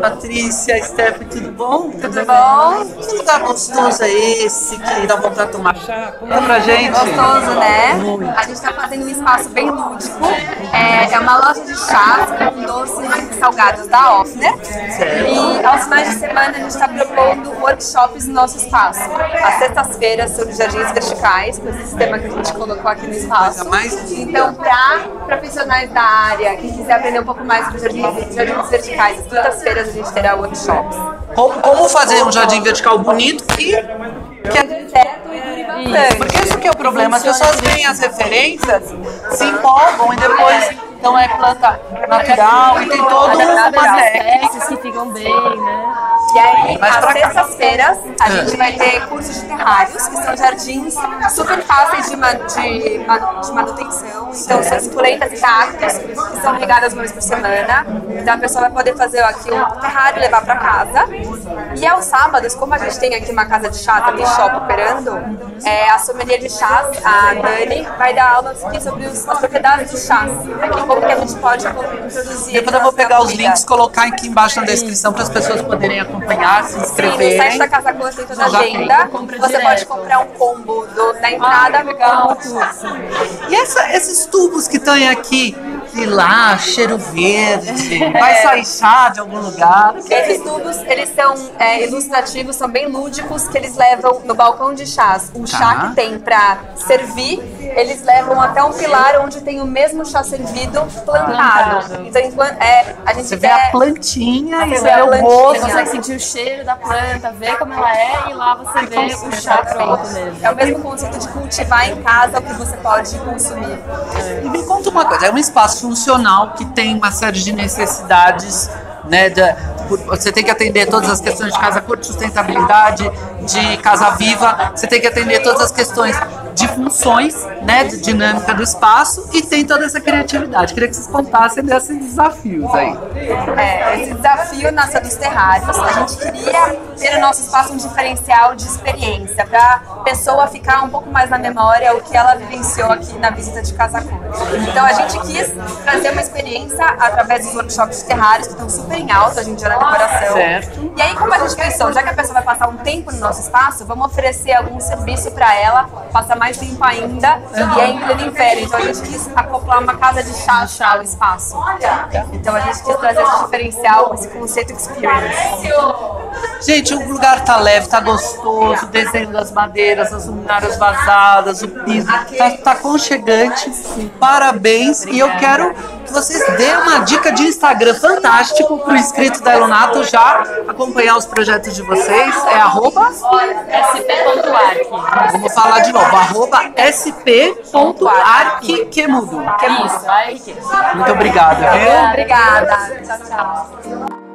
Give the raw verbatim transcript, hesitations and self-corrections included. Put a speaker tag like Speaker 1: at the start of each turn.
Speaker 1: Patrícia, Stephanie, tudo bom?
Speaker 2: Tudo bom?
Speaker 1: Que lugar gostoso é esse que dá vontade de tomar chá? Conta pra gente.
Speaker 2: Gostoso, né?
Speaker 1: Muito.
Speaker 2: A gente está fazendo um espaço bem lúdico. É, é uma loja de chás com doces e salgados da Offner. E aos finais de semana a gente está propondo workshops no nosso espaço. As sextas-feiras são de jardins verticais, com esse sistema que a gente colocou aqui no espaço. Então, para profissionais da área, quem quiser aprender um pouco mais sobre jardins, jardins verticais, às quintas-feiras a gente terá workshops.
Speaker 1: Como, como fazer um jardim vertical bonito e
Speaker 2: Que é certo e dure bastante.
Speaker 1: porque isso que é o problema, as pessoas veem as referências, se empolgam e depois então é planta natural e tem todo uma técnica.
Speaker 3: que ficam bem, né?
Speaker 2: E aí,
Speaker 1: Mas
Speaker 2: às
Speaker 1: pra cá-
Speaker 2: sextas-feiras, a gente vai ter cursos de terrários, que são jardins super fáceis de, ma- de, ma- de manutenção. Então, são suculentas e cactos, que são regadas uma vez por semana. Então, a pessoa vai poder fazer aqui um terrário e levar para casa. E aos sábados, como a gente tem aqui uma casa de chá, também shop operando, é, a sommelier de chás, a Dani, vai dar aulas aqui sobre os, as propriedades dos chás. Aqui, como que a gente pode introduzir.
Speaker 1: Depois eu vou pegar os links, colocar aqui embaixo na descrição para as pessoas poderem acompanhar, se
Speaker 2: Sim, no
Speaker 1: inscreverem.
Speaker 2: site da Casa Cor tem toda a
Speaker 1: Já
Speaker 2: agenda.
Speaker 3: Compra
Speaker 2: Você
Speaker 3: direto.
Speaker 2: pode comprar um combo do, da entrada no combo.
Speaker 1: E essa- esses tubos que estão aqui, lilás, cheiro verde, vai sair chá de algum lugar.
Speaker 2: Esses tubos, eles são é, ilustrativos, são bem lúdicos, que eles levam no balcão de chás. O chá
Speaker 1: Tá.
Speaker 2: que tem pra servir, eles levam até um pilar onde tem o mesmo chá servido plantado.
Speaker 3: Plantado.
Speaker 2: Então, enquanto, é, a gente
Speaker 1: Você vê a
Speaker 2: quer-
Speaker 1: plantinha e
Speaker 2: Você
Speaker 1: vê
Speaker 2: vê a
Speaker 1: o
Speaker 2: plantinha.
Speaker 1: gosto.
Speaker 3: Você consegue sentir o cheiro da planta, ver como ela é e lá você vê o chá pronto mesmo.
Speaker 2: É o mesmo conceito de cultivar em casa o que você pode consumir.
Speaker 1: E me conta uma coisa, é um espaço funcional que tem uma série de necessidades, né, da, por- você tem que atender todas as questões de casa cor, de sustentabilidade, de casa viva, você tem que atender todas as questões de funções, né, de dinâmica do espaço e tem toda essa criatividade. Queria que vocês contassem desses desafios aí.
Speaker 2: É, esse desafio nasceu dos terrários. A gente queria ter no nosso espaço um diferencial de experiência, para a pessoa ficar um pouco mais na memória o que ela vivenciou aqui na visita de Casa Cor. Então a gente quis trazer uma experiência através dos workshops de terrários, que estão super em alta hoje em dia na decoração.
Speaker 1: Certo.
Speaker 2: E aí, como a gente pensou, já que a pessoa vai passar um tempo no nosso espaço, vamos oferecer algum serviço para ela, passar mais tempo ainda, e é em pleno inverno. Então a gente quis acoplar uma casa de chá ao espaço. Então a gente quis trazer esse diferencial, esse conceito experience.
Speaker 1: Gente, o lugar tá leve, tá gostoso, o desenho das madeiras, as luminárias vazadas, o piso, tá, tá aconchegante. Parabéns. E eu quero que vocês dêem uma dica de Instagram fantástico pro inscrito da Elonato já acompanhar os projetos de vocês. É arroba,
Speaker 3: S P ponto arc.
Speaker 1: vamos falar de novo, arroba sp.arc que mudo.
Speaker 3: Isso, aí que.
Speaker 1: Muito obrigado, viu?
Speaker 2: Obrigada. Tchau, tchau.